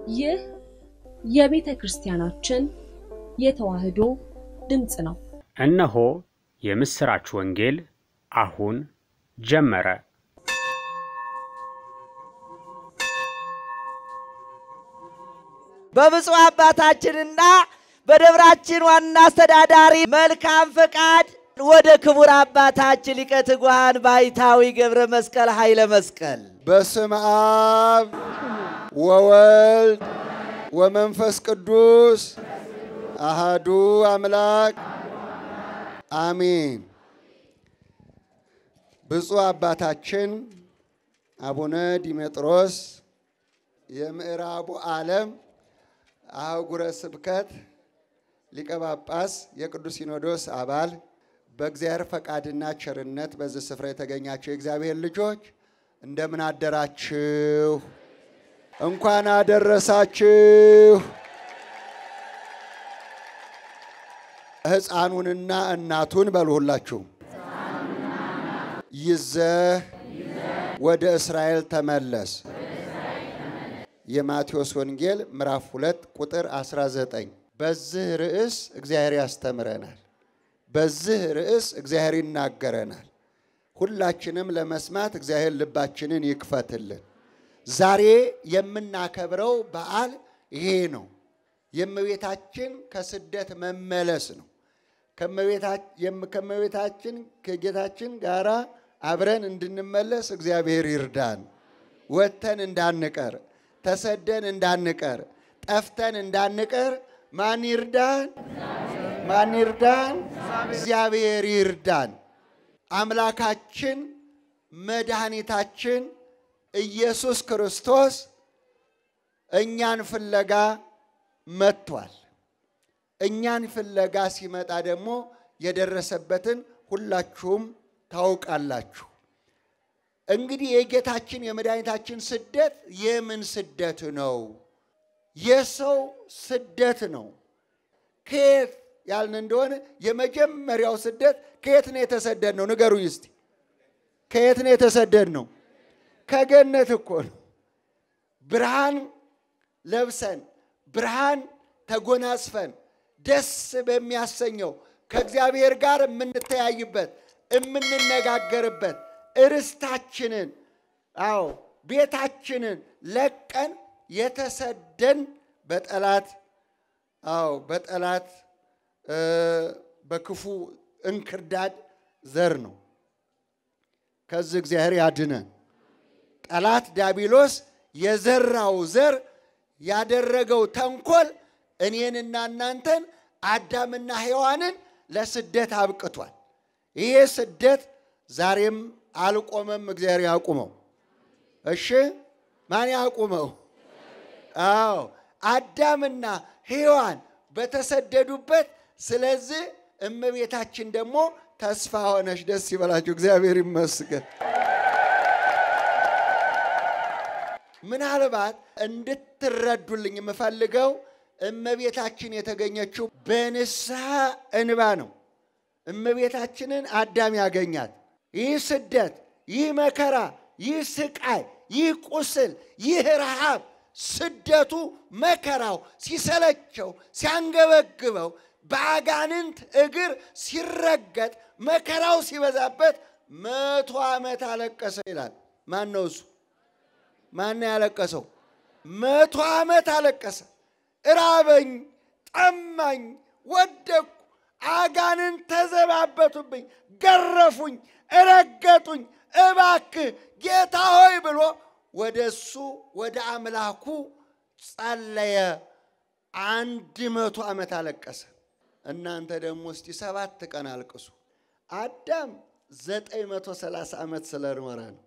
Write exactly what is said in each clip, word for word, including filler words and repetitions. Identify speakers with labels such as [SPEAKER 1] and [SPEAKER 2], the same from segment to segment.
[SPEAKER 1] ይህ የቤተ ክርስቲያናችን የተዋህዶ ድምጽ ነው።
[SPEAKER 2] እነሆ የምስራች ወንጌል አሁን ጀመረ።
[SPEAKER 3] በብፁዕ አባታችንና በደብራችን ዋና አስተዳዳሪ መልካም ፈቃድ ወደ ክቡር አባታችን ሊቀ ትጉሃን ባይታዊ ገብረ መስቀል ኃይለ መስቀል
[SPEAKER 4] በስመ አብ ወወልድ ወመንፈስ ቅዱስ አሃዱ አምላክ አሜን። ብፁዕ አባታችን አቡነ ዲሜጥሮስ የምዕራቡ ዓለም አህጉረ ስብከት ሊቀ ጳጳስ የቅዱስ ሲኖዶስ አባል በእግዚአብሔር ፈቃድና ቸርነት በዚህ ስፍራ የተገኛችሁ የእግዚአብሔር ልጆች እንደምን አደራችሁ? እንኳን አደረሳችሁ። ሕፃኑንና እናቱን በሉሁላችሁ ይዘህ ወደ እስራኤል ተመለስ። የማቴዎስ ወንጌል ምዕራፍ ሁለት ቁጥር አስራ ዘጠኝ። በዚህ ርዕስ እግዚአብሔር ያስተምረናል። በዚህ ርዕስ እግዚአብሔር ይናገረናል። ሁላችንም ለመስማት እግዚአብሔር ልባችንን ይክፈትልን። ዛሬ የምናከብረው በዓል ይሄ ነው። የእመቤታችን ከስደት መመለስ ነው። ከእመቤታችን ከጌታችን ጋራ አብረን እንድንመለስ እግዚአብሔር ይርዳን። ወጥተን እንዳንቀር፣ ተሰደን እንዳንቀር፣ ጠፍተን እንዳንቀር ማን ይርዳን? ማን ይርዳን? እግዚአብሔር ይርዳን። አምላካችን መድኃኒታችን ኢየሱስ ክርስቶስ እኛን ፍለጋ መጥቷል። እኛን ፍለጋ ሲመጣ ደግሞ የደረሰበትን ሁላችሁም ታውቃላችሁ። እንግዲህ የጌታችን የመድኃኒታችን ስደት የምን ስደት ነው? የሰው ስደት ነው። ከየት ያልን እንደሆነ የመጀመሪያው ስደት ከየት ነው የተሰደድ ነው? ንገሩኝ እስቲ። ከየት ነው የተሰደድ ነው? ከገነት እኮ ነው። ብርሃን ለብሰን ብርሃን ተጎናጽፈን ደስ በሚያሰኘው ከእግዚአብሔር ጋር የምንተያይበት የምንነጋገርበት እርስታችንን አዎ ቤታችንን ለቀን የተሰደን በጠላት አዎ በጠላት በክፉ እንክርዳድ ዘር ነው። ከዚህ እግዚአብሔር ያድነን። ጠላት ዲያብሎስ የዘራው ዘር ያደረገው ተንኮል እኔንና እናንተን አዳምና ሔዋንን ለስደት አብቅቷል። ይሄ ስደት ዛሬም አልቆመም። እግዚአብሔር ያቁመው። እሺ ማን ያቁመው? አዎ አዳምና ሔዋን በተሰደዱበት፣ ስለዚህ እመቤታችን ደግሞ ተስፋ ሆነሽ ደስ ይበላችሁ። እግዚአብሔር ይመስገን። ምናልባት እንድትረዱልኝ የምፈልገው እመቤታችን የተገኘችው በንስሐ እንባ ነው። እመቤታችንን አዳም ያገኛት ይህ ስደት፣ ይህ መከራ፣ ይህ ስቃይ፣ ይህ ቁስል፣ ይህ ረሃብ፣ ስደቱ መከራው ሲሰለቸው ሲያንገበግበው በአጋንንት እግር ሲረገጥ መከራው ሲበዛበት መቶ ዓመት አለቀሰ ይላል። ማን ነው እሱ? ማን ያለቀሰው? መቶ ዓመት አለቀሰ። እራበኝ፣ ጠማኝ፣ ወደቅኩ፣ አጋንንት ተዘባበቱብኝ፣ ገረፉኝ፣ እረገጡኝ፣ እባክህ ጌታ ሆይ ብሎ ወደሱ ወደ አምላኩ ጸለየ። አንድ መቶ ዓመት አለቀሰ። እናንተ ደግሞ እስቲ ሰባት ቀን አልቅሱ። አዳም ዘጠኝ መቶ ሰላሳ ዓመት ስለኖረ ነው።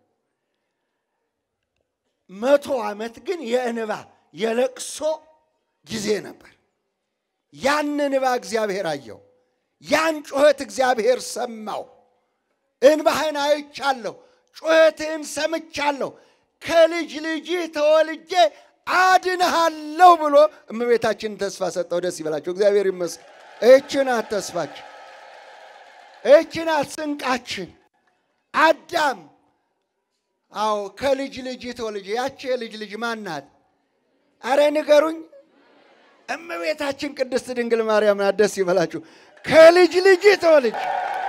[SPEAKER 4] መቶ ዓመት ግን የእንባ የለቅሶ ጊዜ ነበር። ያን እንባ እግዚአብሔር አየው። ያን ጩኸት እግዚአብሔር ሰማው። እንባህን አይቻለሁ፣ ጩኸትህን ሰምቻለሁ፣ ከልጅ ልጅህ ተወልጄ አድንሃለሁ ብሎ እመቤታችንን ተስፋ ሰጠው። ደስ ይበላችሁ። እግዚአብሔር ይመስገን። እቺ ናት ተስፋችን፣ እቺ ናት ስንቃችን። አዳም አዎ ከልጅ ልጅ ተወልጄ። ያቺ የልጅ ልጅ ማን ናት? አረ ንገሩኝ። እመቤታችን ቅድስት ድንግል ማርያም ናት። ደስ ይበላችሁ። ከልጅ ልጅ ተወለደች።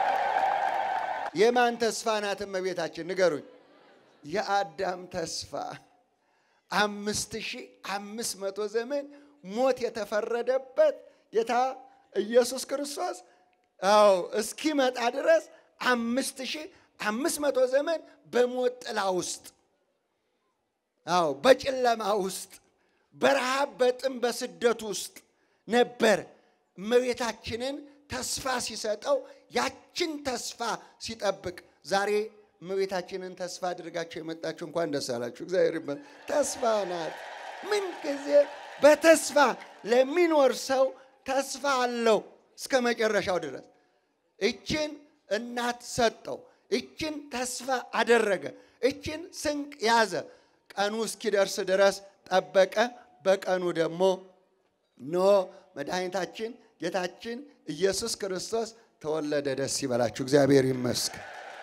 [SPEAKER 4] የማን ተስፋ ናት እመቤታችን? ንገሩኝ። የአዳም ተስፋ አምስት ሺህ አምስት መቶ ዘመን ሞት የተፈረደበት ጌታ ኢየሱስ ክርስቶስ አዎ እስኪመጣ ድረስ አምስት ሺህ አምስት መቶ ዘመን በሞት ጥላ ውስጥ አዎ በጨለማ ውስጥ በረሃብ በጥም በስደት ውስጥ ነበር። እመቤታችንን ተስፋ ሲሰጠው ያችን ተስፋ ሲጠብቅ ዛሬ እመቤታችንን ተስፋ አድርጋችሁ የመጣችሁ እንኳን ደስ አላችሁ። እግዚአብሔር ይመስገን። ተስፋ ናት። ምን ጊዜ በተስፋ ለሚኖር ሰው ተስፋ አለው እስከ መጨረሻው ድረስ። እችን እናት ሰጠው፣ እችን ተስፋ አደረገ፣ እችን ስንቅ ያዘ። ቀኑ እስኪደርስ ድረስ ጠበቀ። በቀኑ ደግሞ ኖ መድኃኒታችን ጌታችን ኢየሱስ ክርስቶስ ተወለደ። ደስ ይበላችሁ። እግዚአብሔር ይመስገን።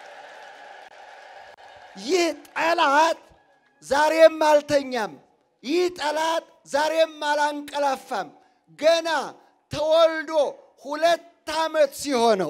[SPEAKER 4] ይህ ጠላት ዛሬም አልተኛም። ይህ ጠላት ዛሬም አላንቀላፋም። ገና ተወልዶ ሁለት ዓመት ሲሆነው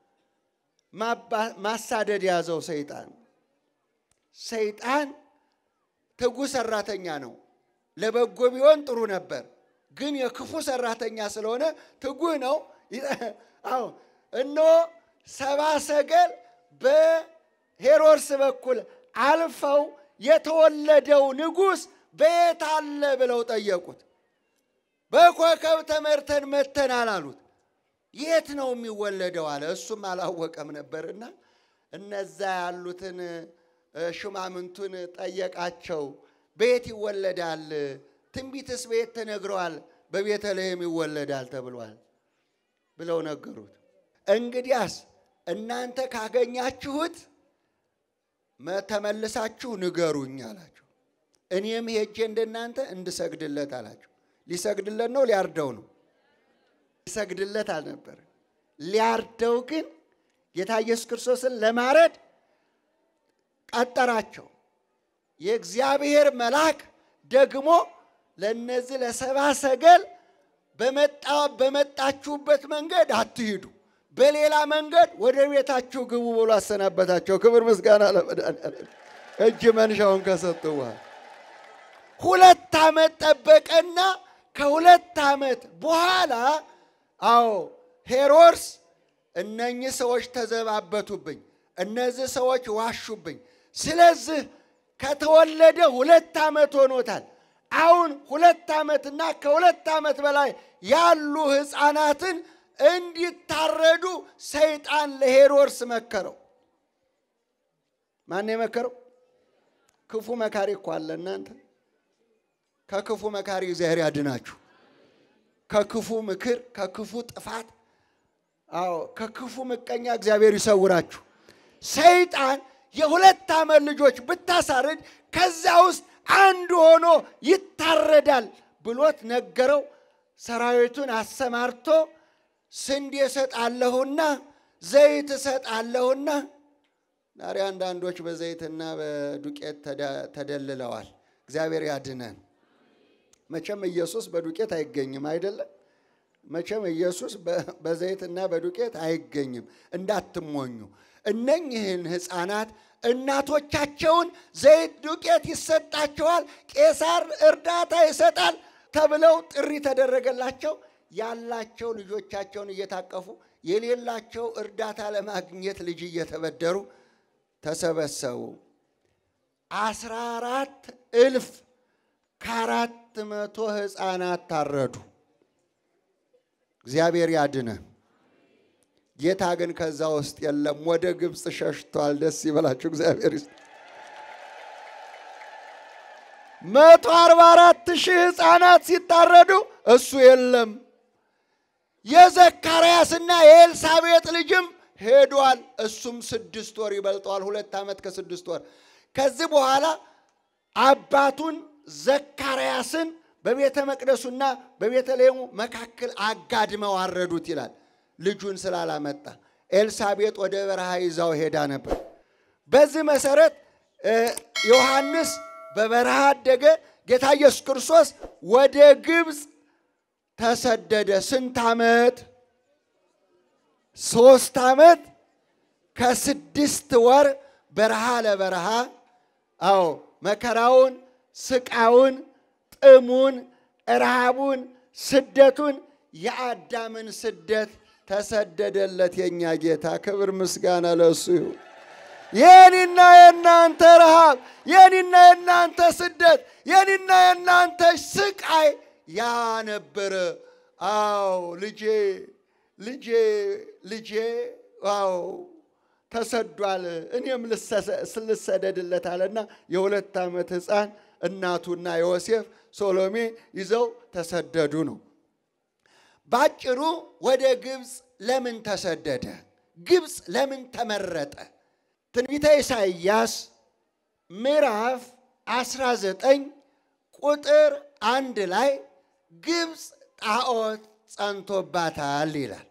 [SPEAKER 4] ማሳደድ ያዘው ሰይጣን። ሰይጣን ትጉ ሰራተኛ ነው። ለበጎ ቢሆን ጥሩ ነበር፣ ግን የክፉ ሰራተኛ ስለሆነ ትጉህ ነው። አዎ እኖ ሰባ ሰገል በሄሮድስ በኩል አልፈው የተወለደው ንጉሥ በየት አለ ብለው ጠየቁት። በኮከብ ተመርተን መተናል አሉት። የት ነው የሚወለደው አለ። እሱም አላወቀም ነበርና እነዛ ያሉትን ሹማምንቱን ጠየቃቸው። በየት ይወለዳል? ትንቢትስ በየት ተነግሯል? በቤተልሔም ይወለዳል ተብሏል ብለው ነገሩት። እንግዲያስ እናንተ ካገኛችሁት ተመልሳችሁ ንገሩኝ አላቸው። እኔም ሄጄ እንደናንተ እንድሰግድለት አላቸው። ሊሰግድለት ነው ሊያርደው ነው? ሊሰግድለት አልነበር። ሊያርደው ግን ጌታ ኢየሱስ ክርስቶስን ለማረድ ቀጠራቸው። የእግዚአብሔር መልአክ ደግሞ ለነዚህ ለሰባ ሰገል በመጣ በመጣችሁበት መንገድ አትሂዱ፣ በሌላ መንገድ ወደ ቤታችሁ ግቡ ብሎ አሰናበታቸው። ክብር ምስጋና ለመድኃኒዓለም። እጅ መንሻውን ከሰጡ በኋላ ሁለት ዓመት ጠበቀና ከሁለት ዓመት በኋላ አዎ ሄሮድስ እነኚህ ሰዎች ተዘባበቱብኝ፣ እነዚህ ሰዎች ዋሹብኝ፣ ስለዚህ ከተወለደ ሁለት ዓመት ሆኖታል። አሁን ሁለት ዓመትና ከሁለት ዓመት በላይ ያሉ ሕፃናትን እንዲታረዱ ሰይጣን ለሄሮድስ መከረው። ማን የመከረው? ክፉ መካሪ እኮ አለ እናንተ። ከክፉ መካሪ እግዚአብሔር ያድናችሁ። ከክፉ ምክር፣ ከክፉ ጥፋት፣ አዎ ከክፉ ምቀኛ እግዚአብሔር ይሰውራችሁ። ሰይጣን የሁለት ዓመት ልጆች ብታሳርድ ከዛ ውስጥ አንድ ሆኖ ይታረዳል ብሎት ነገረው። ሰራዊቱን አሰማርቶ ስንዴ እሰጣለሁና ዘይት እሰጣለሁና ዛሬ አንዳንዶች በዘይትና በዱቄት ተደልለዋል። እግዚአብሔር ያድነን። መቼም ኢየሱስ በዱቄት አይገኝም አይደለም። መቼም ኢየሱስ በዘይትና በዱቄት አይገኝም። እንዳትሞኙ። እነኚህን ሕፃናት እናቶቻቸውን ዘይት ዱቄት ይሰጣቸዋል፣ ቄሳር እርዳታ ይሰጣል ተብለው ጥሪ ተደረገላቸው። ያላቸው ልጆቻቸውን እየታቀፉ የሌላቸው እርዳታ ለማግኘት ልጅ እየተበደሩ ተሰበሰቡ። አስራ አራት እልፍ ከአራት መቶ ሕፃናት ታረዱ። እግዚአብሔር ያድነ። ጌታ ግን ከዛ ውስጥ የለም፣ ወደ ግብጽ ሸሽቷል። ደስ ይበላችሁ። እግዚአብሔር ይስጥ። መቶ አርባ አራት ሺህ ሕፃናት ሲታረዱ እሱ የለም። የዘካርያስና የኤልሳቤጥ ልጅም ሄዷል። እሱም ስድስት ወር ይበልጠዋል። ሁለት ዓመት ከስድስት ወር። ከዚህ በኋላ አባቱን ዘካርያስን በቤተ መቅደሱና በቤተልሔሙ መካከል አጋድመው አረዱት ይላል። ልጁን ስላላመጣ ኤልሳቤጥ ወደ በረሃ ይዛው ሄዳ ነበር። በዚህ መሰረት ዮሐንስ በበረሃ አደገ። ጌታ ኢየሱስ ክርስቶስ ወደ ግብፅ ተሰደደ። ስንት ዓመት? ሶስት ዓመት ከስድስት ወር በረሃ ለበረሃ አዎ መከራውን ስቃውን ጥሙን ረሃቡን ስደቱን የአዳምን ስደት ተሰደደለት የኛ ጌታ። ክብር ምስጋና ለእሱ ይሁን። የኔና የናንተ ረሃብ የኔና የናንተ ስደት የኔና የናንተ ስቃይ ያ ነበር። አዎ ልጄ ልጄ ልጄ አዎ ተሰዷል እኔም ልሰደድለት አለና የሁለት ዓመት ሕፃን እናቱና ዮሴፍ ሶሎሜ ይዘው ተሰደዱ ነው። ባጭሩ ወደ ግብፅ ለምን ተሰደደ? ግብፅ ለምን ተመረጠ? ትንቢተ ኢሳይያስ ምዕራፍ አስራ ዘጠኝ ቁጥር አንድ ላይ ግብፅ ጣዖት ጸንቶባታል ይላል።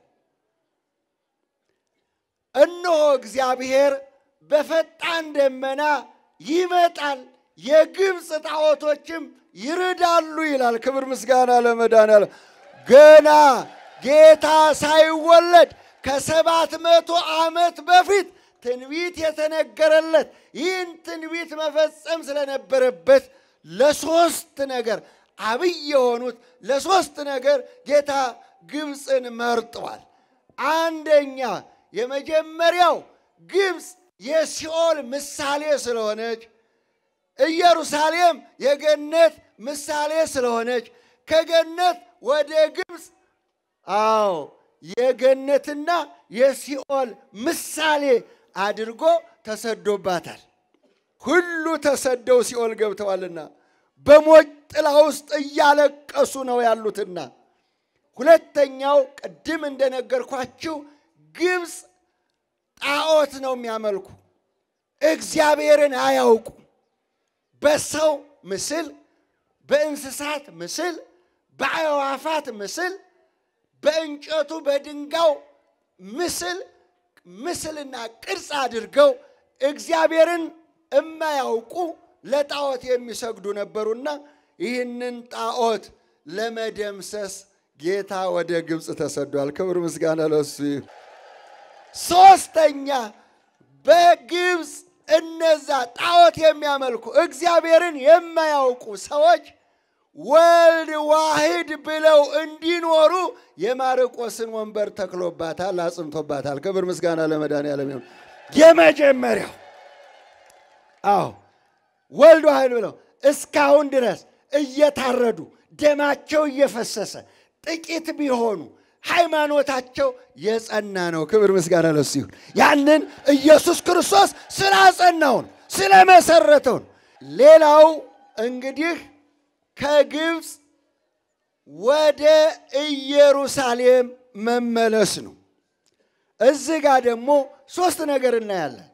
[SPEAKER 4] እነሆ እግዚአብሔር በፈጣን ደመና ይመጣል የግብፅ ጣዖቶችም ይርዳሉ ይላል። ክብር ምስጋና ለመድኃኔዓለም። ገና ጌታ ሳይወለድ ከሰባት መቶ ዓመት በፊት ትንቢት የተነገረለት ይህን ትንቢት መፈጸም ስለነበረበት ለሶስት ነገር አብይ የሆኑት ለሶስት ነገር ጌታ ግብፅን መርጧል። አንደኛ የመጀመሪያው ግብፅ የሲኦል ምሳሌ ስለሆነች፣ ኢየሩሳሌም የገነት ምሳሌ ስለሆነች ከገነት ወደ ግብፅ አዎ የገነትና የሲኦል ምሳሌ አድርጎ ተሰዶባታል። ሁሉ ተሰደው ሲኦል ገብተዋልና በሞት ጥላ ውስጥ እያለቀሱ ነው ያሉትና። ሁለተኛው ቅድም እንደነገርኳችሁ ግብፅ ጣዖት ነው የሚያመልኩ፣ እግዚአብሔርን አያውቁ። በሰው ምስል፣ በእንስሳት ምስል፣ በአዕዋፋት ምስል፣ በእንጨቱ በድንጋው ምስል ምስልና ቅርጽ አድርገው እግዚአብሔርን የማያውቁ ለጣዖት የሚሰግዱ ነበሩና ይህንን ጣዖት ለመደምሰስ ጌታ ወደ ግብፅ ተሰዷል። ክብር ምስጋና ለእሱ ይሁን። ሶስተኛ በግብፅ እነዛ ጣዖት የሚያመልኩ እግዚአብሔርን የማያውቁ ሰዎች ወልድ ዋህድ ብለው እንዲኖሩ የማርቆስን ወንበር ተክሎባታል፣ አጽምቶባታል። ክብር ምስጋና ለመድኃኔዓለም ይሁን። የመጀመሪያው አዎ ወልድ ዋህድ ብለው እስካሁን ድረስ እየታረዱ ደማቸው እየፈሰሰ ጥቂት ቢሆኑ ሃይማኖታቸው የጸና ነው። ክብር ምስጋና ለእሱ ይሁን። ያንን ኢየሱስ ክርስቶስ ስላጸናው ስለመሰረተው። ሌላው እንግዲህ ከግብፅ ወደ ኢየሩሳሌም መመለስ ነው። እዚህ ጋር ደግሞ ሶስት ነገር እናያለን።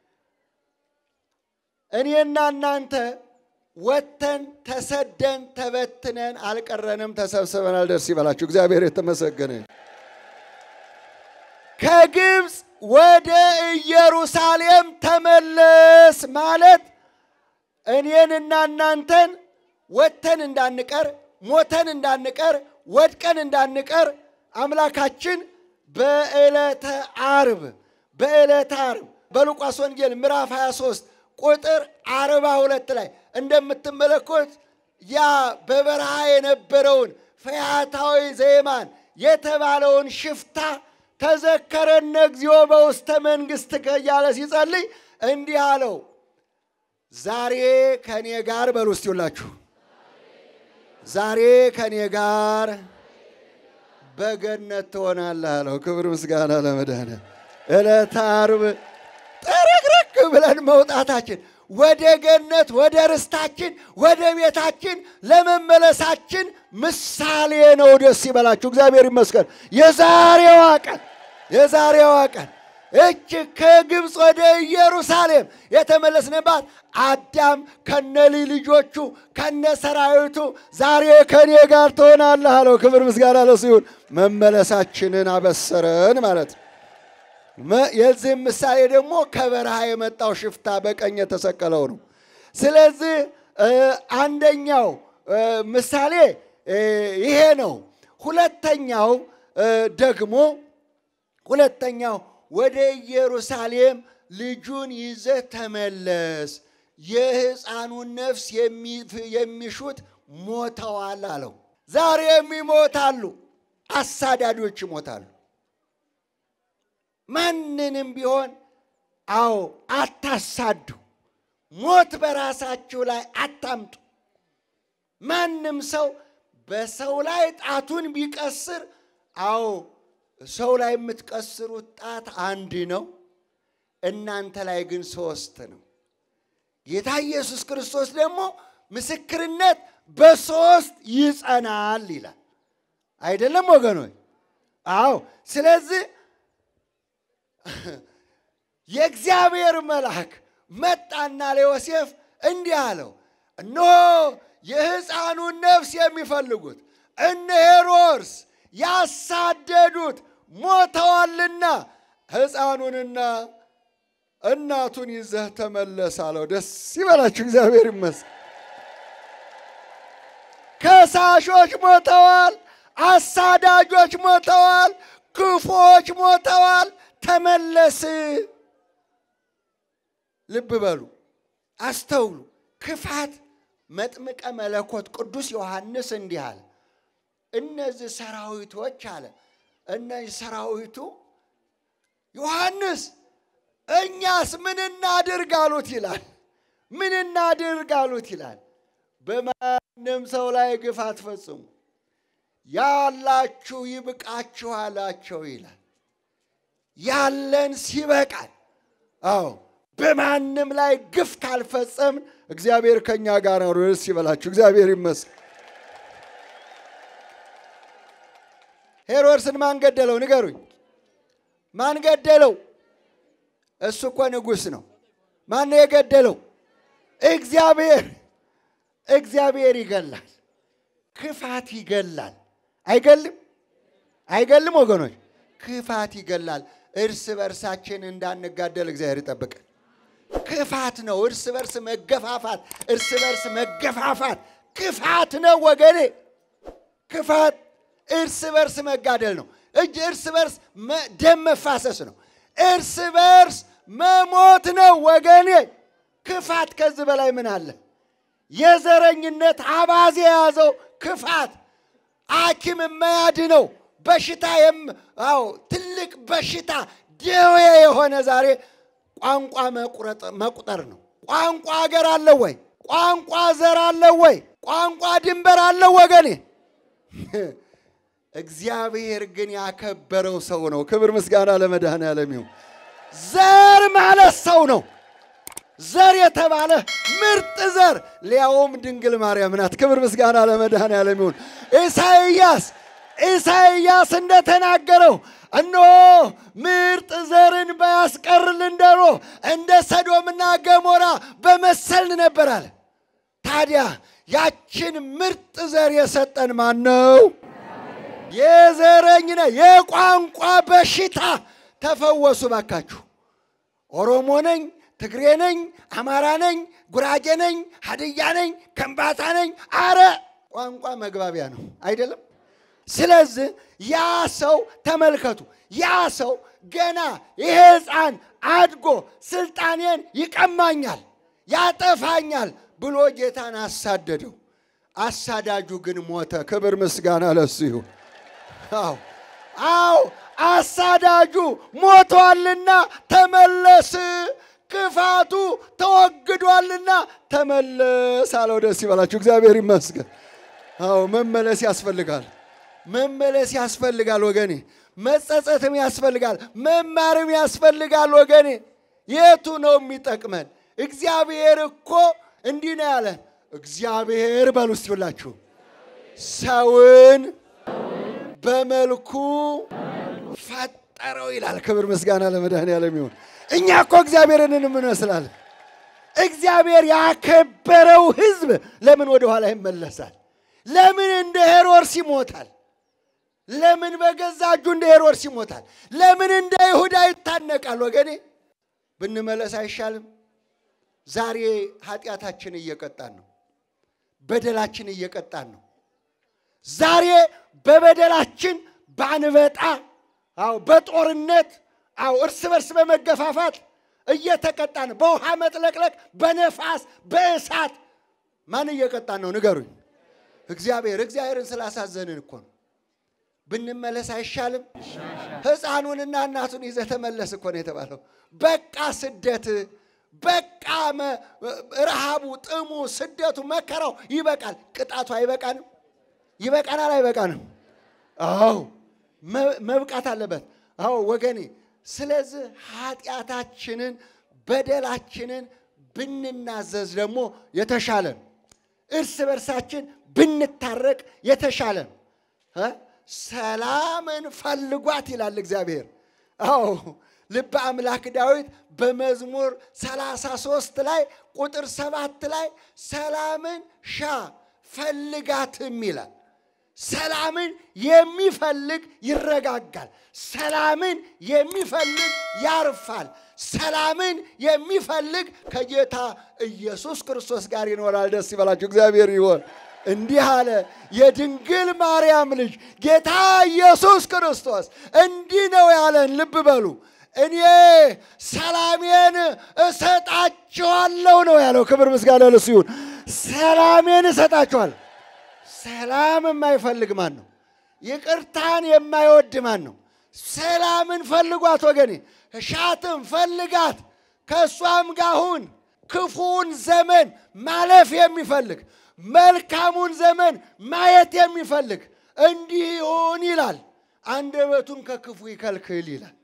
[SPEAKER 4] እኔና እናንተ ወተን ተሰደን ተበትነን አልቀረንም፣ ተሰብስበናል። ደስ ይበላችሁ፣ እግዚአብሔር የተመሰገነ። ከግብፅ ወደ ኢየሩሳሌም ተመለስ ማለት እኔንና እናንተን ወተን እንዳንቀር፣ ሞተን እንዳንቀር፣ ወድቀን እንዳንቀር አምላካችን በዕለተ ዓርብ በዕለተ ዓርብ በሉቃስ ወንጌል ምዕራፍ ሃያ ሦስት ቁጥር አርባ ሁለት ላይ እንደምትመለከቱት ያ በበረሃ የነበረውን ፈያታዊ ዘየማን የተባለውን ሽፍታ ተዘከረነ እግዚኦ በውስተ መንግሥትከ እያለ ሲጸልይ እንዲህ አለው፣ ዛሬ ከኔ ጋር በሉ እስቲ ሁላችሁ፣ ዛሬ ከኔ ጋር በገነት ትሆናለህ አለው። ክብር ምስጋና ለመድኃኔዓለም። ዕለተ ዓርብ ጥርግርግ ብለን መውጣታችን ወደ ገነት ወደ ርስታችን ወደ ቤታችን ለመመለሳችን ምሳሌ ነው። ደስ ይበላችሁ፣ እግዚአብሔር ይመስገን። የዛሬዋ ቀን የዛሬዋ ቀን እች ከግብፅ ወደ ኢየሩሳሌም የተመለስንባት አዳም ከነሊ ልጆቹ ከነ ሰራዊቱ ዛሬ ከኔ ጋር ትሆናለህ አለው። ክብር ምስጋና ለእሱ ይሁን። መመለሳችንን አበሰረን ማለት ነው። የዚህም ምሳሌ ደግሞ ከበረሃ የመጣው ሽፍታ በቀኝ የተሰቀለው ነው። ስለዚህ አንደኛው ምሳሌ ይሄ ነው። ሁለተኛው ደግሞ ሁለተኛው ወደ ኢየሩሳሌም ልጁን ይዘህ ተመለስ፣ የሕፃኑን ነፍስ የሚሹት ሞተዋል አለው። ዛሬም ይሞታሉ፣ አሳዳጆች ይሞታሉ። ማንንም ቢሆን አዎ አታሳዱ፣ ሞት በራሳችሁ ላይ አታምጡ። ማንም ሰው በሰው ላይ ጣቱን ቢቀስር አዎ ሰው ላይ የምትቀስሩት ጣት አንድ ነው፣ እናንተ ላይ ግን ሶስት ነው። ጌታ ኢየሱስ ክርስቶስ ደግሞ ምስክርነት በሶስት ይጸናል ይላል። አይደለም ወገኖች? አዎ። ስለዚህ የእግዚአብሔር መልአክ መጣና ለዮሴፍ እንዲህ አለው፣ እነሆ የሕፃኑን ነፍስ የሚፈልጉት እነ ሄሮድስ ያሳደዱት ሞተዋልና ሕፃኑንና እናቱን ይዘህ ተመለስ አለው። ደስ ይበላችሁ፣ እግዚአብሔር ይመስገን። ከሳሾች ሞተዋል፣ አሳዳጆች ሞተዋል፣ ክፉዎች ሞተዋል። ተመለስ። ልብ በሉ፣ አስተውሉ። ክፋት መጥምቀ መለኮት ቅዱስ ዮሐንስ እንዲህ አለ፣ እነዚህ ሰራዊቶች አለ እነዚህ ሰራዊቱ ዮሐንስ እኛስ ምን እናድርግ አሉት ይላል። ምን እናድርግ አሉት ይላል። በማንም ሰው ላይ ግፍ አትፈጽሙ፣ ያላችሁ ይብቃችሁ አላቸው ይላል። ያለን ሲበቃል። አዎ በማንም ላይ ግፍ ካልፈጸምን እግዚአብሔር ከኛ ጋር ነው። ደስ ይበላችሁ፣ እግዚአብሔር ይመስገን። ሄሮድስን ማን ገደለው? ንገሩኝ። ማን ገደለው? እሱ እኮ ንጉሥ ነው። ማን ነው የገደለው? እግዚአብሔር። እግዚአብሔር ይገላል፣ ክፋት ይገላል። አይገልም? አይገልም ወገኖች? ክፋት ይገላል። እርስ በርሳችን እንዳንጋደል እግዚአብሔር ይጠብቀን። ክፋት ነው እርስ በርስ መገፋፋት፣ እርስ በርስ መገፋፋት ክፋት ነው ወገኔ። ክፋት እርስ በርስ መጋደል ነው። እጅ እርስ በርስ ደም መፋሰስ ነው። እርስ በርስ መሞት ነው ወገኔ። ክፋት ከዚህ በላይ ምን አለ? የዘረኝነት አባዜ የያዘው ክፋት ሐኪም የማያድነው በሽታ አዎ ትልቅ በሽታ ደዌ የሆነ ዛሬ ቋንቋ መቁጠር ነው። ቋንቋ ሀገር አለው ወይ? ቋንቋ ዘር አለው ወይ? ቋንቋ ድንበር አለው ወገኔ? እግዚአብሔር ግን ያከበረው ሰው ነው። ክብር ምስጋና ለመድኃኔዓለም ይሁን። ዘር ማለት ሰው ነው። ዘር የተባለ ምርጥ ዘር ሊያውም ድንግል ማርያም ናት። ክብር ምስጋና ለመድኃኔዓለም ይሁን። ኢሳይያስ ኢሳይያስ እንደተናገረው እነሆ ምርጥ ዘርን ባያስቀርልን ኖሮ እንደ ሰዶምና ገሞራ በመሰልን ነበር አለ። ታዲያ ያችን ምርጥ ዘር የሰጠን ማን ነው? የዘረኝነ የቋንቋ በሽታ ተፈወሱ ባካችሁ። ኦሮሞ ነኝ፣ ትግሬ ነኝ፣ አማራ ነኝ፣ ጉራጌ ነኝ፣ ሀድያ ነኝ፣ ከምባታ ነኝ። አረ ቋንቋ መግባቢያ ነው አይደለም? ስለዚህ ያ ሰው ተመልከቱ፣ ያ ሰው ገና ይሄ ሕፃን አድጎ ስልጣኔን ይቀማኛል፣ ያጠፋኛል ብሎ ጌታን አሳደደው። አሳዳጁ ግን ሞተ። ክብር ምስጋና ለሱ ይሁን። አዎ አዎ አሳዳጁ ሞቷልና ተመለስ፣ ክፋቱ ተወግዷልና ተመለስ አለው። ደስ ይበላችሁ፣ እግዚአብሔር ይመስገን። አዎ መመለስ ያስፈልጋል። መመለስ ያስፈልጋል ወገኔ። መጸጸትም ያስፈልጋል፣ መማርም ያስፈልጋል ወገኔ። የቱ ነው የሚጠቅመን? እግዚአብሔር እኮ እንዲህ ነው ያለን። እግዚአብሔር በሉ እስቲ ሁላችሁ ሰውን በመልኩ ፈጠረው ይላል። ክብር ምስጋና ለመድኃኔዓለም ይሁን። እኛ እኮ እግዚአብሔርን እንመስላለን። እግዚአብሔር ያከበረው ሕዝብ ለምን ወደ ኋላ ይመለሳል? ለምን እንደ ሄሮድስ ይሞታል? ለምን በገዛ እጁ እንደ ሄሮድስ ይሞታል? ለምን እንደ ይሁዳ ይታነቃል? ወገኔ ብንመለስ አይሻልም? ዛሬ ኃጢአታችን እየቀጣን ነው። በደላችን እየቀጣን ነው። ዛሬ በበደላችን ባንበጣ አው በጦርነት አው እርስ በርስ በመገፋፋት እየተቀጣን በውሃ መጥለቅለቅ በነፋስ በእሳት ማን እየቀጣን ነው ንገሩኝ? እግዚአብሔር እግዚአብሔርን ስላሳዘንን እኮ ነው። ብንመለስ አይሻልም? ሕፃኑንና እናቱን ይዘህ ተመለስ እኮ ነው የተባለው። በቃ ስደት በቃ ረሃቡ ጥሙ ስደቱ መከራው ይበቃል። ቅጣቱ አይበቃንም? ይበቃናል አይበቃንም? አዎ መብቃት አለበት። አዎ ወገኔ ስለዚህ ኃጢአታችንን በደላችንን ብንናዘዝ ደግሞ የተሻለ እርስ በርሳችን ብንታረቅ የተሻለ ሰላምን ፈልጓት ይላል እግዚአብሔር። አዎ ልበ አምላክ ዳዊት በመዝሙር ሰላሳ ሦስት ላይ ቁጥር ሰባት ላይ ሰላምን ሻ ፈልጋትም ይላል። ሰላምን የሚፈልግ ይረጋጋል። ሰላምን የሚፈልግ ያርፋል። ሰላምን የሚፈልግ ከጌታ ኢየሱስ ክርስቶስ ጋር ይኖራል። ደስ ይበላችሁ እግዚአብሔር ይሁን። እንዲህ አለ የድንግል ማርያም ልጅ ጌታ ኢየሱስ ክርስቶስ እንዲህ ነው ያለን። ልብ በሉ እኔ ሰላሜን እሰጣችኋለሁ ነው ያለው። ክብር ምስጋና ለእሱ ይሁን። ሰላሜን እሰጣችኋለሁ። ሰላም የማይፈልግ ማን ነው? ይቅርታን የማይወድ ማን ነው? ሰላምን ፈልጓት ወገኔ፣ ሻትም ፈልጋት፣ ከሷም ጋር ሁን። ክፉን ዘመን ማለፍ የሚፈልግ መልካሙን ዘመን ማየት የሚፈልግ እንዲህ ይሁን ይላል። አንደበቱን ከክፉ ይከልክል ይላል።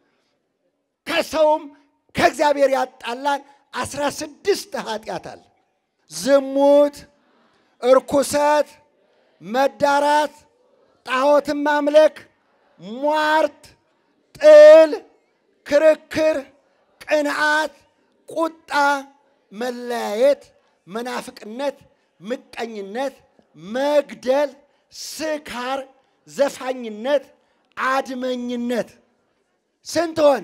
[SPEAKER 4] ከሰውም ከእግዚአብሔር ያጣላን አስራ ስድስት ኃጢአት አለ። ዝሙት፣ እርኩሰት፣ መዳራት፣ ጣዖትን ማምለክ፣ ሟርት፣ ጥል፣ ክርክር፣ ቅንዓት፣ ቁጣ፣ መለያየት፣ መናፍቅነት፣ ምቀኝነት፣ መግደል፣ ስካር፣ ዘፋኝነት፣ አድመኝነት ስንት ሆነ?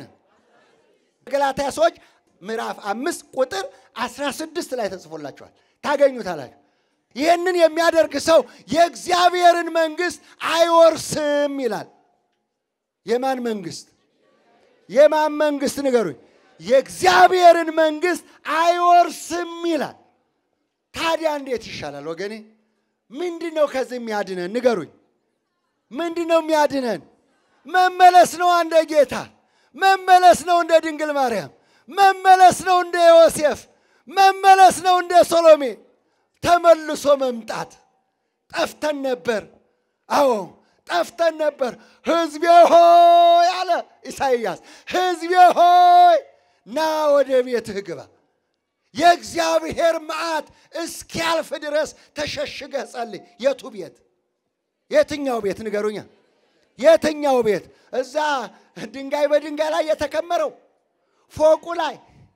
[SPEAKER 4] ገላትያ ሰዎች ምዕራፍ አምስት ቁጥር አስራ ስድስት ላይ ተጽፎላችኋል። ታገኙታላችሁ። ይህንን የሚያደርግ ሰው የእግዚአብሔርን መንግስት አይወርስም ይላል። የማን መንግስት? የማን መንግስት ንገሩኝ? የእግዚአብሔርን መንግስት አይወርስም ይላል። ታዲያ እንዴት ይሻላል ወገኔ? ምንድነው ከዚህ የሚያድነን ንገሩኝ? ምንድነው የሚያድነን? መመለስ ነው እንደ ጌታ፣ መመለስ ነው እንደ ድንግል ማርያም፣ መመለስ ነው እንደ ዮሴፍ፣ መመለስ ነው እንደ ሰሎሜ። ተመልሶ መምጣት። ጠፍተን ነበር። አዎ ጠፍተን ነበር። ሕዝቤ ሆይ አለ ኢሳይያስ፣ ሕዝቤ ሆይ ና ወደ ቤትህ ግባ። የእግዚአብሔር መዓት እስኪያልፍ ድረስ ተሸሽገህ ጸልይ። የቱ ቤት? የትኛው ቤት ንገሩኛ? የትኛው ቤት? እዛ ድንጋይ በድንጋይ ላይ የተከመረው ፎቁ ላይ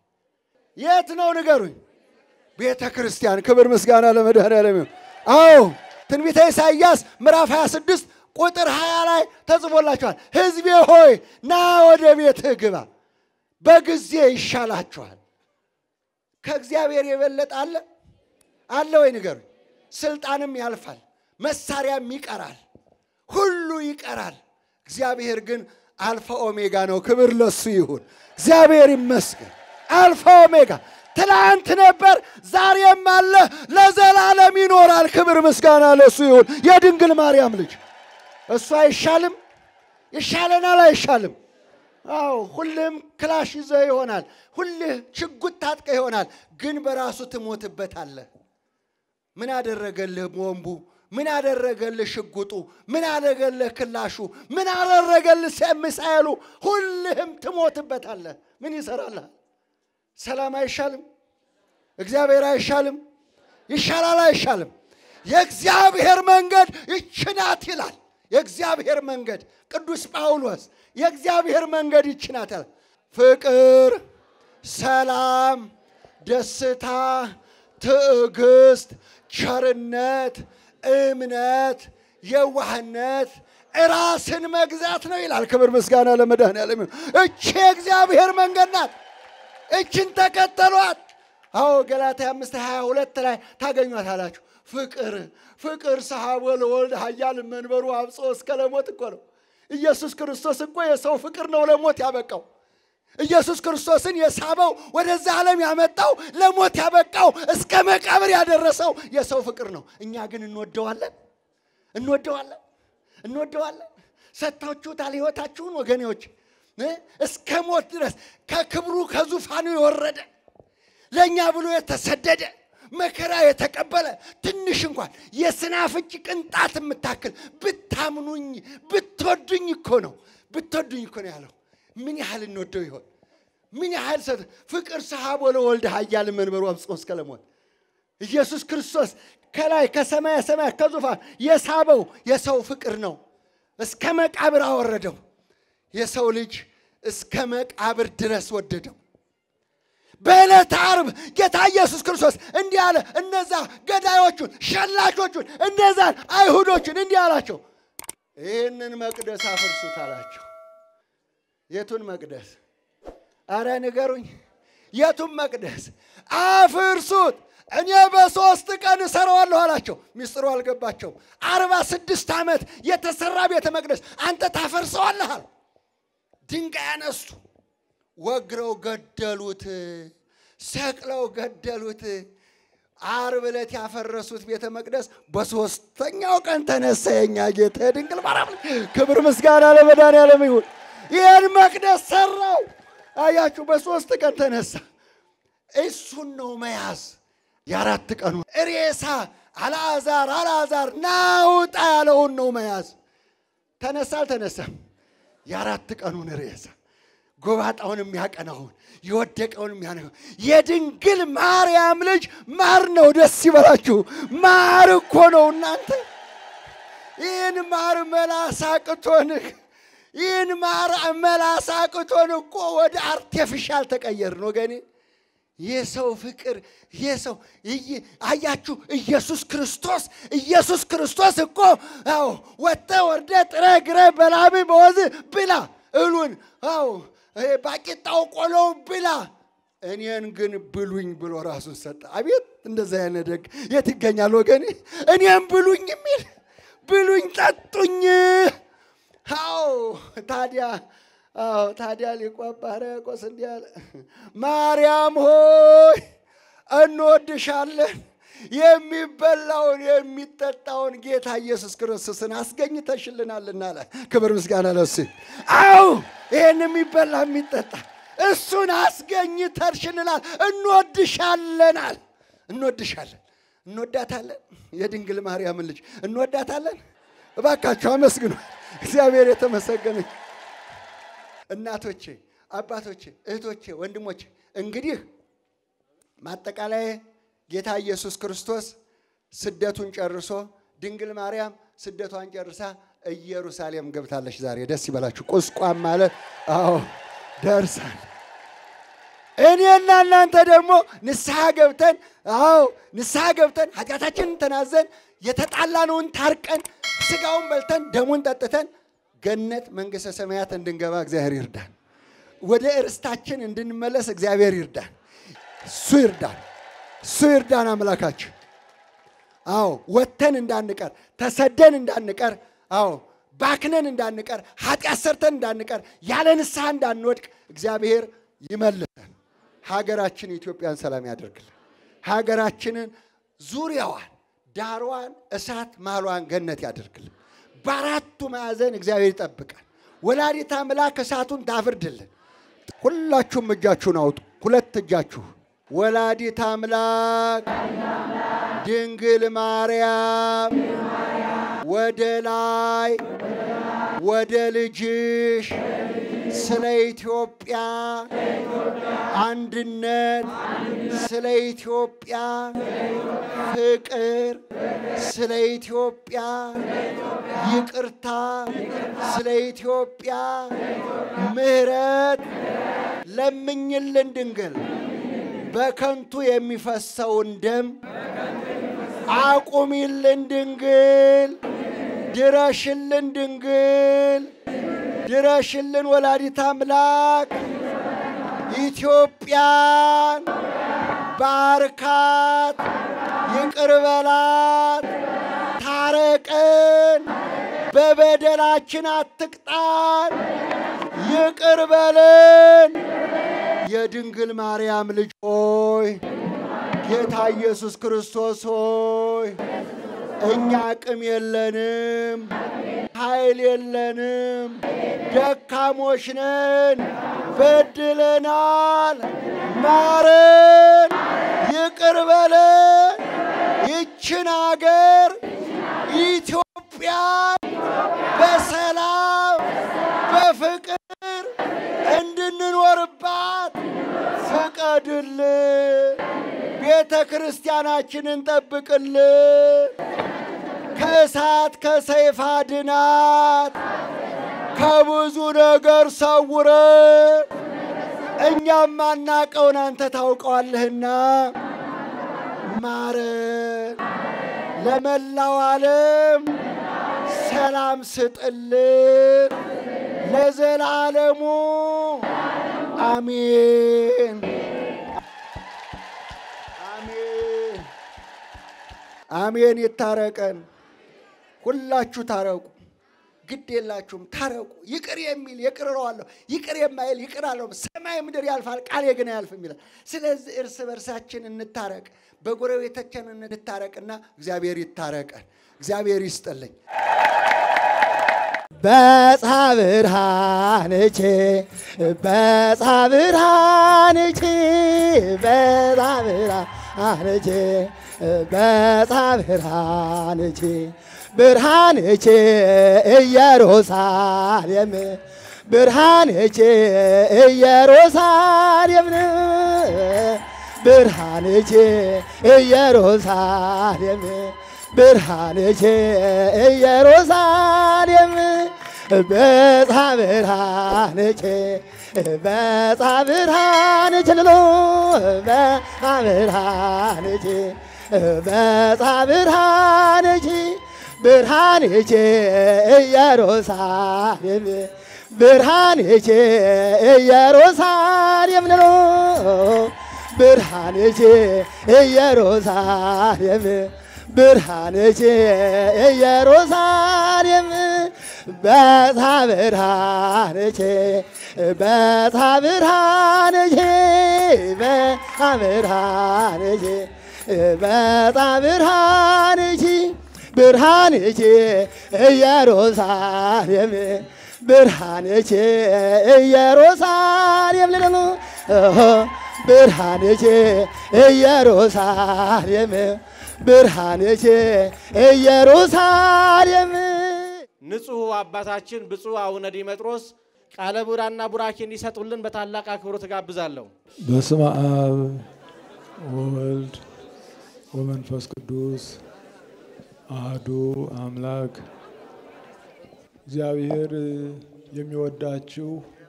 [SPEAKER 4] የት ነው ንገሩኝ? ቤተ ክርስቲያን። ክብር ምስጋና ለመድኃኔዓለም ይሁን። አዎ ትንቢተ ኢሳይያስ ምዕራፍ ሃያ ስድስት ቁጥር ሃያ ላይ ተጽፎላችኋል። ሕዝቤ ሆይ ና ወደ ቤትህ ግባ፣ በጊዜ ይሻላችኋል። ከእግዚአብሔር የበለጠ አለ አለ ወይ ንገሩኝ? ስልጣንም ያልፋል፣ መሳሪያም ይቀራል፣ ሁሉ ይቀራል። እግዚአብሔር ግን አልፋ ኦሜጋ ነው። ክብር ለሱ ይሁን። እግዚአብሔር ይመስገን። አልፋ ኦሜጋ ትላንት ነበር፣ ዛሬም አለ፣ ለዘላለም ይኖራል። ክብር ምስጋና ለሱ ይሁን። የድንግል ማርያም ልጅ እሱ አይሻልም? ይሻለናል አይሻልም? አዎ ሁሉም ክላሽ ይዘህ ይሆናል፣ ሁሉህ ሽጉጥ ታጥቀህ ይሆናል፣ ግን በራሱ ትሞትበታለህ። ምን አደረገልህ ቦምቡ? ምን አደረገልህ ሽጉጡ? ምን አደረገልህ ክላሹ? ምን አደረገልህ ሚሳኤሉ? ሁሉህም ትሞትበታለህ። ምን ይሰራልህ? ሰላም አይሻልም? እግዚአብሔር አይሻልም? ይሻላል አይሻልም? የእግዚአብሔር መንገድ ይህች ናት ይላል። የእግዚአብሔር መንገድ ቅዱስ ጳውሎስ የእግዚአብሔር መንገድ ይህች ናት ይላል። ፍቅር፣ ሰላም፣ ደስታ፣ ትዕግስት፣ ቸርነት፣ እምነት፣ የዋህነት፣ ራስን መግዛት ነው ይላል። ክብር ምስጋና ለመድኃኔዓለም ይሁን። እቺ የእግዚአብሔር መንገድ ናት። እችን ተከተሏት። አዎ ገላትያ አምስት ሃያ ሁለት ላይ ታገኟታላችሁ። ፍቅር ፍቅር ሰሐቦ ለወልድ ኃያል መንበሩ አብጾ እስከ ለሞት እኮ ነው። ኢየሱስ ክርስቶስ እኮ የሰው ፍቅር ነው ለሞት ያበቃው። ኢየሱስ ክርስቶስን የሳበው ወደዛ ዓለም ያመጣው ለሞት ያበቃው እስከ መቃብር ያደረሰው የሰው ፍቅር ነው። እኛ ግን እንወደዋለን እንወደዋለን እንወደዋለን። ሰጣችሁታል ሕይወታችሁን ወገኔዎች እስከ ሞት ድረስ ከክብሩ ከዙፋኑ የወረደ ለኛ ብሎ የተሰደደ መከራ የተቀበለ ትንሽ እንኳን የስናፍጭ ቅንጣት የምታክል ብታምኑኝ ብትወዱኝ እኮ ነው ብትወዱኝ እኮ ነው ያለው። ምን ያህል እንወደው ይሆን? ምን ያህል ፍቅር ሰሐቦ ለወልድ ኃያል መንበሩ አብጾ እስከ ለሞት ኢየሱስ ክርስቶስ ከላይ ከሰማይ ሰማይ ከዙፋን የሳበው የሰው ፍቅር ነው። እስከ መቃብር አወረደው። የሰው ልጅ እስከ መቃብር ድረስ ወደደው። በዕለተ ዓርብ ጌታ ኢየሱስ ክርስቶስ እንዲህ አለ። እነዛ ገዳዮቹን ሸላቾቹን እነዛን አይሁዶችን እንዲህ አላቸው፣ ይህንን መቅደስ አፍርሱት አላቸው። የቱን መቅደስ? አረ ንገሩኝ፣ የቱን መቅደስ? አፍርሱት፣ እኔ በሶስት ቀን እሰራዋለሁ አላቸው። ሚስጥሩ አልገባቸውም። አርባ ስድስት ዓመት የተሰራ ቤተ መቅደስ አንተ ታፈርሰዋለህ? ድንጋይ አነሱ፣ ወግረው ገደሉት፣ ሰቅለው ገደሉት። ዓርብ ዕለት ያፈረሱት ቤተ መቅደስ በሶስተኛው ቀን ተነሳ። የኛ ጌታ ድንግል ማርያም ክብር ምስጋና ለመድኃኒዓለም ይሁን። ይህን መቅደስ ሰራው። አያችሁ፣ በሶስት ቀን ተነሳ። እሱን ነው መያዝ። የአራት ቀኑ ሬሳ አልዓዛር አልዓዛር ናውጣ ያለውን ነው መያዝ። ተነሳ አልተነሳም? የአራት ቀኑን ሬሳ ጎባጣውን የሚያቀናውን የወደቀውን የሚያነው የድንግል ማርያም ልጅ ማር ነው። ደስ ይበላችሁ። ማር እኮ ነው እናንተ። ይህን ማር መላሳቅቶን ይህን ማር መላሳቅቶን እኮ ወደ አርቲፊሻል ተቀየርን ወገኔ። የሰው ፍቅር የሰው አያችሁ። ኢየሱስ ክርስቶስ ኢየሱስ ክርስቶስ እኮ አዎ ወጣ ወርደ ጥረ ግረ በላብ በወዝ ብላ እሉን አዎ ባቂጣው ቆሎው ብላ እኔን ግን ብሉኝ ብሎ ራሱን ሰጠ። አቤት እንደዛ ያለ ደግ የት ይገኛል ወገኔ? እኔን ብሉኝ የሚል ብሉኝ ጠጡኝ። አዎ ታዲያ አዎ ታዲያ ሊቁ አባ ሕርያቆስ እንዲህ አለ፣ ማርያም ሆይ እንወድሻለን፣ የሚበላውን የሚጠጣውን ጌታ ኢየሱስ ክርስቶስን አስገኝተሽልናልና አለ። ክብር ምስጋና ለእሱ። አዎ ይሄን የሚበላ የሚጠጣ እሱን አስገኝተሽልናል። እንወድሻለናል እንወድሻለን እንወዳታለን። የድንግል ማርያምን ልጅ እንወዳታለን። እባካችሁ አመስግኑ። እግዚአብሔር የተመሰገነ። እናቶቼ፣ አባቶቼ፣ እህቶቼ፣ ወንድሞቼ እንግዲህ ማጠቃላይ ጌታ ኢየሱስ ክርስቶስ ስደቱን ጨርሶ ድንግል ማርያም ስደቷን ጨርሳ ኢየሩሳሌም ገብታለች። ዛሬ ደስ ይበላችሁ። ቁስቋም ማለት አዎ ደርሳል። እኔና እናንተ ደግሞ ንስሐ ገብተን አዎ ንስሐ ገብተን ኃጢአታችንን ተናዘን የተጣላነውን ታርቀን ስጋውን በልተን ደሙን ጠጥተን ገነት መንግሥተ ሰማያት እንድንገባ እግዚአብሔር ይርዳን። ወደ እርስታችን እንድንመለስ እግዚአብሔር ይርዳን። እሱ ይርዳን። እሱ ይርዳን አምላካችን። አዎ ወተን እንዳንቀር ተሰደን እንዳንቀር አዎ ባክነን እንዳንቀር ኃጢአት ሰርተን እንዳንቀር ያለ ንስሐ እንዳንወድቅ እግዚአብሔር ይመልሰን። ሀገራችን ኢትዮጵያን ሰላም ያደርግልን። ሀገራችንን ዙሪያዋን ዳሯን እሳት ማሏን ገነት ያደርግልን። በአራቱ ማዕዘን እግዚአብሔር ይጠብቃል። ወላዲተ አምላክ እሳቱን ታፍርድልን። ሁላችሁም እጃችሁን አውጡ። ሁለት እጃችሁ ወላዲተ አምላክ ድንግል ማርያም ወደ ላይ ወደ ልጅሽ ስለ ኢትዮጵያ አንድነት ስለ ኢትዮጵያ ፍቅር ስለ ኢትዮጵያ ይቅርታ ስለ ኢትዮጵያ ምሕረት ለምኝልን ድንግል። በከንቱ የሚፈሰውን ደም አቁሚልን ድንግል። ድረሽልን ድንግል። ድረሽልን ወላዲተ አምላክ ኢትዮጵያን ባርካት፣ ይቅር በላት፣ ታረቀን፣ በበደላችን አትቅጣን፣ ይቅር በለን። የድንግል ማርያም ልጅ ሆይ ጌታ ኢየሱስ ክርስቶስ ሆይ እኛ አቅም የለንም፣ ኃይል የለንም፣ ደካሞች ነን፣ በድለናል፣ ማረን፣ ይቅር በለን። ይችን አገር ኢትዮጵያ በሰላም በፍቅር እንድንኖርባት ፍቀድልን። ቤተ ክርስቲያናችንን ጠብቅልን። ከእሳት ከሰይፍ አድናት፣ ከብዙ ነገር ሰውረን። እኛም ማናቀውን አንተ ታውቀዋለህና ማረን። ለመላው ዓለም ሰላም ስጥልን ለዘላለሙ አሜን አሜን አሜን። ይታረቀን። ሁላችሁ ታረቁ፣ ግድ የላችሁም ታረቁ። ይቅር የሚል ይቅር እለዋለሁ፣ ይቅር የማይል ይቅር አልለውም። ሰማይ ምድር ያልፋል ቃሌ ግን አያልፍም ይላል። ስለዚህ እርስ በርሳችን እንታረቅ፣ በጎረቤታችን እንታረቅና እግዚአብሔር ይታረቀን። እግዚአብሔር ይስጥልኝ።
[SPEAKER 3] በጻብርሃንቼ በጻብርሃንቼ በጻብርሃንቼ በጻብርሃንቼ ብርሃንቼ ኢየሩሳሌም ብርሃንቼ ኢየሩሳሌም ብርሃንቼ ኢየሩሳሌም ብርሃንቼ ኢየሩሳሌም በጻብርሃንቼ በጻብርሃንቼ ሎ በጻብርሃንቼ በጻብርሃንቼ ብርሃንቼ ኢየሩሳሌም ብርሃንቼ ኢየሩሳሌም ሎ ብርሃንቼ ኢየሩሳሌም ብርሃንቼ ኢየሩሳሌም በጻብርሃንቼ በጻብርሃንቼ በጻብርሃንቼ በጻብርሃንቼ ብርሃንቼ ኢየሩሳሌም ብርሃንቼ ኢየሩሳሌም ለሎ ብርሃንቼ ኢየሩሳሌም ብርሃንቼ ኢየሩሳሌም።
[SPEAKER 5] ንጹሕ አባታችን ብፁዕ አቡነ ዲሜጥሮስ ቃለ ቡራና ቡራኬ እንዲሰጡልን በታላቅ አክብሮት ጋብዛለሁ።
[SPEAKER 6] በስመ አብ ወወልድ ወመንፈስ ቅዱስ አሐዱ አምላክ። እግዚአብሔር የሚወዳችሁ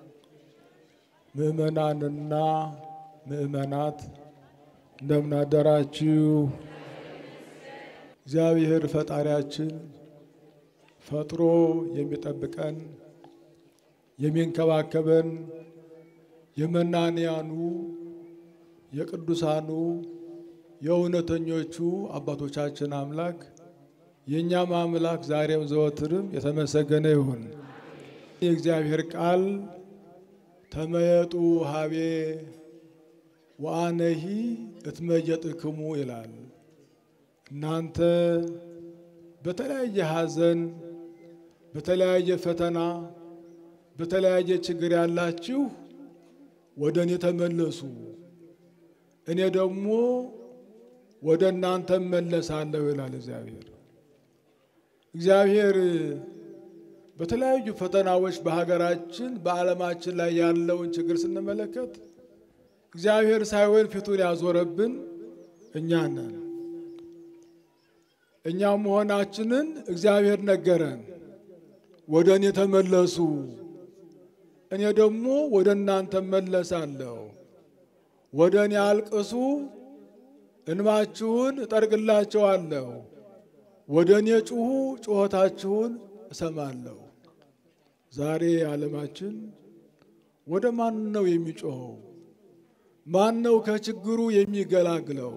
[SPEAKER 6] ምእመናንና ምእመናት እንደምን አደራችሁ? እግዚአብሔር ፈጣሪያችን ፈጥሮ የሚጠብቀን የሚንከባከበን የመናንያኑ የቅዱሳኑ የእውነተኞቹ አባቶቻችን አምላክ የኛም አምላክ ዛሬም ዘወትርም የተመሰገነ ይሁን። የእግዚአብሔር ቃል ተመየጡ ሀቤ ወአነሂ እትመየጥክሙ ይላል። እናንተ በተለያየ ሐዘን በተለያየ ፈተና በተለያየ ችግር ያላችሁ ወደ እኔ ተመለሱ፣ እኔ ደግሞ ወደ እናንተ መለሳለሁ ይላል እግዚአብሔር። እግዚአብሔር በተለያዩ ፈተናዎች በሀገራችን በዓለማችን ላይ ያለውን ችግር ስንመለከት እግዚአብሔር ሳይሆን ፊቱን ያዞረብን እኛ ነን። እኛ መሆናችንን እግዚአብሔር ነገረን። ወደ እኔ ተመለሱ፣ እኔ ደግሞ ወደ እናንተ መለሳለሁ። ወደ እኔ አልቅሱ፣ እንባችሁን እጠርግላችኋለሁ። ወደ እኔ ጩኹ፣ ጩኸታችሁን እሰማለሁ። ዛሬ ዓለማችን ወደ ማን ነው የሚጮኸው? ማን ነው ከችግሩ የሚገላግለው?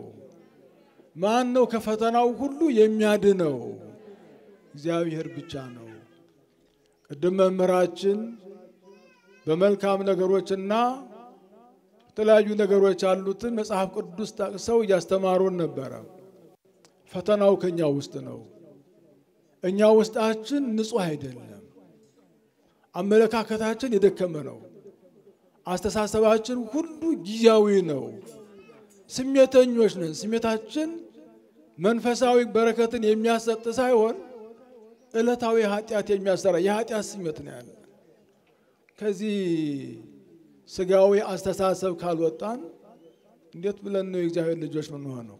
[SPEAKER 6] ማን ነው ከፈተናው ሁሉ የሚያድነው? እግዚአብሔር ብቻ ነው። ቅድም መምህራችን በመልካም ነገሮችና የተለያዩ ነገሮች ያሉትን መጽሐፍ ቅዱስ ጠቅሰው እያስተማሩን ነበር። ፈተናው ከኛ ውስጥ ነው። እኛ ውስጣችን ንጹህ አይደለም። አመለካከታችን የደከመ ነው። አስተሳሰባችን ሁሉ ጊዜያዊ ነው። ስሜተኞች ነን። ስሜታችን መንፈሳዊ በረከትን የሚያሰጥ ሳይሆን ዕለታዊ ኃጢአት የሚያሰራ የኃጢአት ስሜት ነው ያለ። ከዚህ ስጋዊ አስተሳሰብ ካልወጣን እንዴት ብለን ነው የእግዚአብሔር ልጆች ምን ሆነው?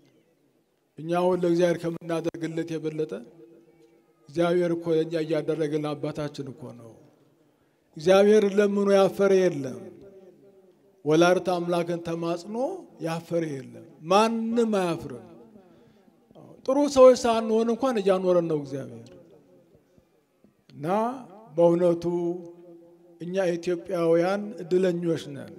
[SPEAKER 6] እኛ አሁን ለእግዚአብሔር ከምናደርግለት የበለጠ እግዚአብሔር እኮ ለኛ እያደረገልን አባታችን እኮ ነው። እግዚአብሔር ለምኑ ያፈረ የለም። ወላዲተ አምላክን ተማጽኖ ያፈረ የለም። ማንም አያፍርም። ጥሩ ሰዎች ሳንሆን እንኳን እያኖረን ነው እግዚአብሔር። እና በእውነቱ እኛ ኢትዮጵያውያን እድለኞች ነን።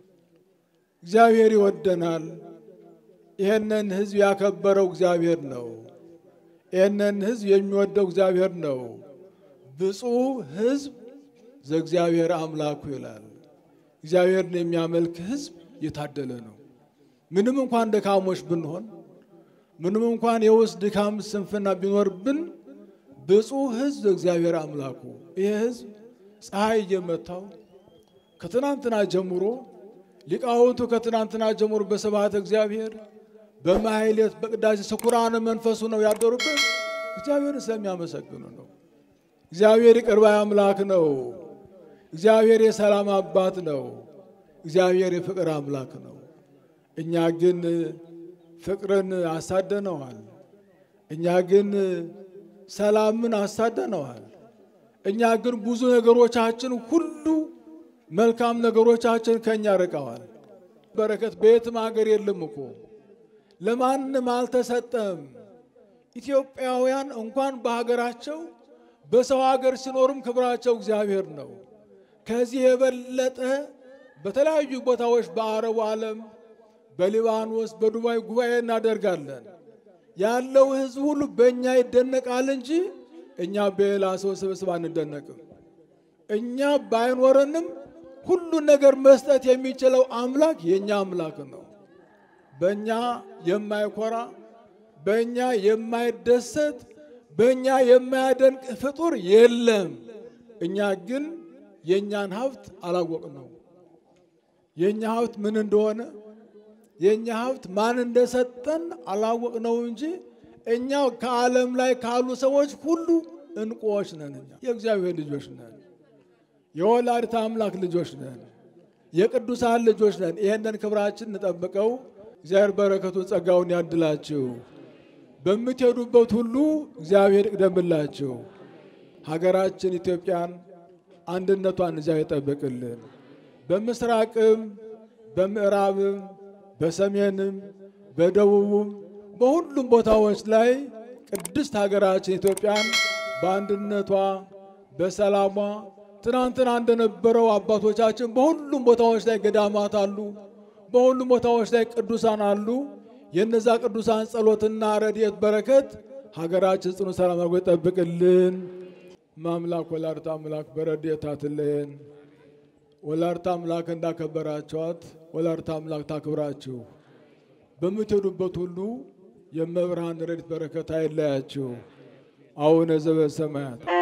[SPEAKER 6] እግዚአብሔር ይወደናል። ይሄንን ሕዝብ ያከበረው እግዚአብሔር ነው። ይሄንን ሕዝብ የሚወደው እግዚአብሔር ነው። ብፁዕ ሕዝብ ዘእግዚአብሔር አምላኩ ይላል። እግዚአብሔርን የሚያመልክ ሕዝብ የታደለ ነው። ምንም እንኳን ደካሞች ብንሆን፣ ምንም እንኳን የውስጥ ድካም ስንፍና ቢኖርብን ብፁዕ ሕዝብ ዘእግዚአብሔር አምላኩ። ይሄ ሕዝብ ፀሐይ እየመታው ከትናንትና ጀምሮ ሊቃውንቱ ከትናንትና ጀምሮ በስብሐተ እግዚአብሔር በማህሌት በቅዳሴ ስኩራነ መንፈሱ ነው ያደሩበት። እግዚአብሔር ስለሚያመሰግኑ ነው። እግዚአብሔር ይቅር ባይ አምላክ ነው። እግዚአብሔር የሰላም አባት ነው። እግዚአብሔር የፍቅር አምላክ ነው። እኛ ግን ፍቅርን አሳደነዋል። እኛ ግን ሰላምን አሳደነዋል። እኛ ግን ብዙ ነገሮቻችን ሁሉ መልካም ነገሮቻችን ከኛ ርቀዋል። በረከት በየትም ሀገር የለም እኮ ለማንም አልተሰጠም። ኢትዮጵያውያን እንኳን በሀገራቸው በሰው ሀገር ሲኖርም ክብራቸው እግዚአብሔር ነው። ከዚህ የበለጠ በተለያዩ ቦታዎች በአረቡ ዓለም በሊባኖስ በዱባይ ጉባኤ እናደርጋለን። ያለው ሕዝብ ሁሉ በእኛ ይደነቃል እንጂ እኛ በሌላ ሰው ስብስብ አንደነቅም። እኛ ባይኖረንም ሁሉ ነገር መስጠት የሚችለው አምላክ የኛ አምላክ ነው። በእኛ የማይኮራ በእኛ የማይደሰት በእኛ የማያደንቅ ፍጡር የለም። እኛ ግን የኛን ሀብት አላወቅነው። የኛ ሀብት ምን እንደሆነ የኛ ሀብት ማን እንደሰጠን አላወቅነው እንጂ እኛ ከዓለም ላይ ካሉ ሰዎች ሁሉ እንቁዎች ነን። እኛ የእግዚአብሔር ልጆች ነን። የወላዲተ አምላክ ልጆች ነን። የቅዱሳን ልጆች ነን። ይሄንን ክብራችን እንጠብቀው። እግዚአብሔር በረከቱን ጸጋውን ያድላችሁ። በምትሄዱበት ሁሉ እግዚአብሔር ይቅደምላችሁ። ሀገራችን ኢትዮጵያን አንድነቷን እግዚአብሔር ይጠብቅልን። በምስራቅም በምዕራብም በሰሜንም በደቡብም በሁሉም ቦታዎች ላይ ቅድስት ሀገራችን ኢትዮጵያን በአንድነቷ በሰላሟ ትናንትና እንደነበረው አባቶቻችን በሁሉም ቦታዎች ላይ ገዳማት አሉ። በሁሉም ቦታዎች ላይ ቅዱሳን አሉ። የነዛ ቅዱሳን ጸሎትና ረድኤት በረከት ሀገራችን ጽኑ ሰላም አድርጎ ይጠብቅልን። ማምላክ ወላዲተ አምላክ በረድኤታ ትለየን። ወላዲተ አምላክ እንዳከበራችኋት ወላዲተ አምላክ ታክብራችሁ። በምትሄዱበት ሁሉ የመብርሃን ረድኤት በረከት አይለያችሁ። አቡነ ዘበሰማያት